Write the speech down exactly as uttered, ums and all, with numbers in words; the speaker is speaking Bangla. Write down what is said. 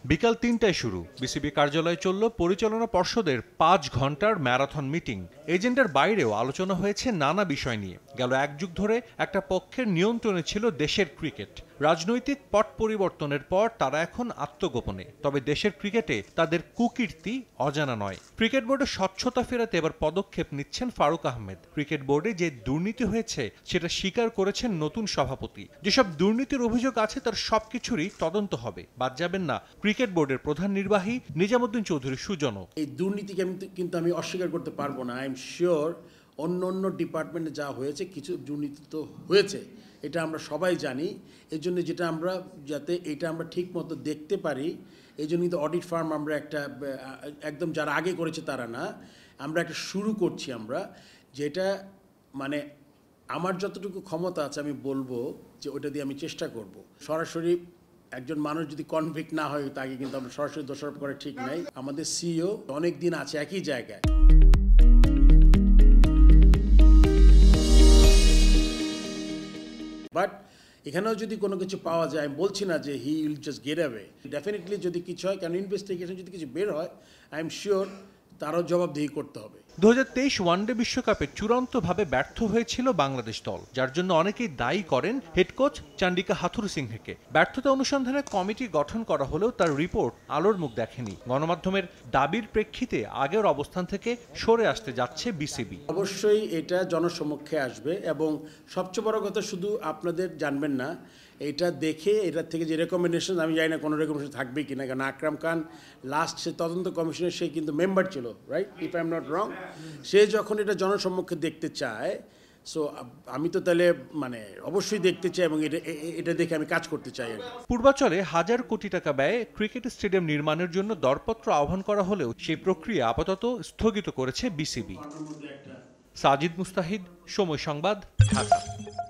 বিকাল তিনটায় শুরু বিসিবি কার্যালয়ে চলল পরিচালনা পর্ষদের পাঁচ ঘন্টার ম্যারাথন মিটিং। এজেন্ডার বাইরেও আলোচনা হয়েছে নানা বিষয় নিয়ে। গেল এক যুগ ধরে একটা পক্ষের নিয়ন্ত্রণে ছিল দেশের ক্রিকেট। রাজনৈতিক পট পরিবর্তনের পর তারা এখন আত্মগোপনে। তবে দেশের ক্রিকেটে তাদের কুকীর্তি অজানা নয়। ক্রিকেট বোর্ডে স্বচ্ছতা ফেরাতে এবার পদক্ষেপ নিচ্ছেন ফারুক আহমেদ। ক্রিকেট বোর্ডে যে দুর্নীতি হয়েছে সেটা স্বীকার করেছেন নতুন সভাপতি। যেসব দুর্নীতির অভিযোগ আছে তার সবকিছুরই তদন্ত হবে, বাদ যাবেন না ক্রিকেট বোর্ডের প্রধান নির্বাহী নিজামুদ্দিন চৌধুরী সুজনও। এই দুর্নীতিকে কিন্তু আমি অস্বীকার করতে পারবো না। আই এম শিওর অন্য অন্য ডিপার্টমেন্টে যা হয়েছে কিছু দুর্নীতি তো হয়েছে, এটা আমরা সবাই জানি। এই জন্য যেটা আমরা যাতে এটা আমরা ঠিক মতো দেখতে পারি, এই জন্য কিন্তু অডিট ফার্ম আমরা একটা একদম যারা আগে করেছে তারা না, আমরা একটা শুরু করছি আমরা, যেটা মানে আমার যতটুকু ক্ষমতা আছে আমি বলবো যে ওটা দিয়ে আমি চেষ্টা করব। সরাসরি একজন মানুষ যদি কনভিক্ট না হয় তাকে কিন্তু আমরা সরাসরি দোষারোপ করা ঠিক নাই। আমাদের সিইও অনেক দিন আছে একই জায়গায়। বাট এখানেও যদি কোনো কিছু পাওয়া যায়, আমি বলছি না যে he will just get away. Definitely যদি কিছু হয়, কারণ ইনভেস্টিগেশন যদি কিছু বের হয়, আই এম শিওর তারও জবাবদিহি করতে হবে। দু হাজার তেইশ ওয়ানডে বিশ্বকাপে চূড়ান্তভাবে ব্যর্থ হয়েছিল বাংলাদেশ দল, যার জন্য অনেকেই দায়ী করেন হেড কোচ চান্ডিকা হাথুরুসিংহেকে। ব্যর্থতা অনুসন্ধানে কমিটি গঠন করা হলেও তার রিপোর্ট আলোর মুখ দেখেনি। গণমাধ্যমের দাবির প্রেক্ষিতে আগের অবস্থান থেকে সরে আসতে যাচ্ছে বিসিবি। অবশ্যই এটা জনসমক্ষে আসবে এবং সবচেয়ে বড় কথা শুধু আপনাদের জানবেন না, এটা দেখে এটার থেকে যে রেকমেন্ডেশন, আমি জানি না কোনো রেকমেন্ডেশন থাকবে কিনা, কারণ আকরাম খান লাস্ট সে তদন্ত কমিশনের সে কিন্তু মেম্বার ছিল, right, if I am not wrong. সে যখন এটা জনসম্মুখে দেখতে চায়, সো আমি তো তাহলে মানে অবশ্যই দেখতে চাই এবং এটা এটা দেখে আমি কাজ করতে চাই। পূর্বাচলে হাজার কোটি টাকা ব্যয়ে ক্রিকেট স্টেডিয়াম নির্মাণের জন্য দরপত্র আহ্বান করা হলেও সেই প্রক্রিয়া আপাতত স্থগিত করেছে বিসিবি। সাজিদ মুস্তাহিদ, সময় সংবাদ, ঢাকা।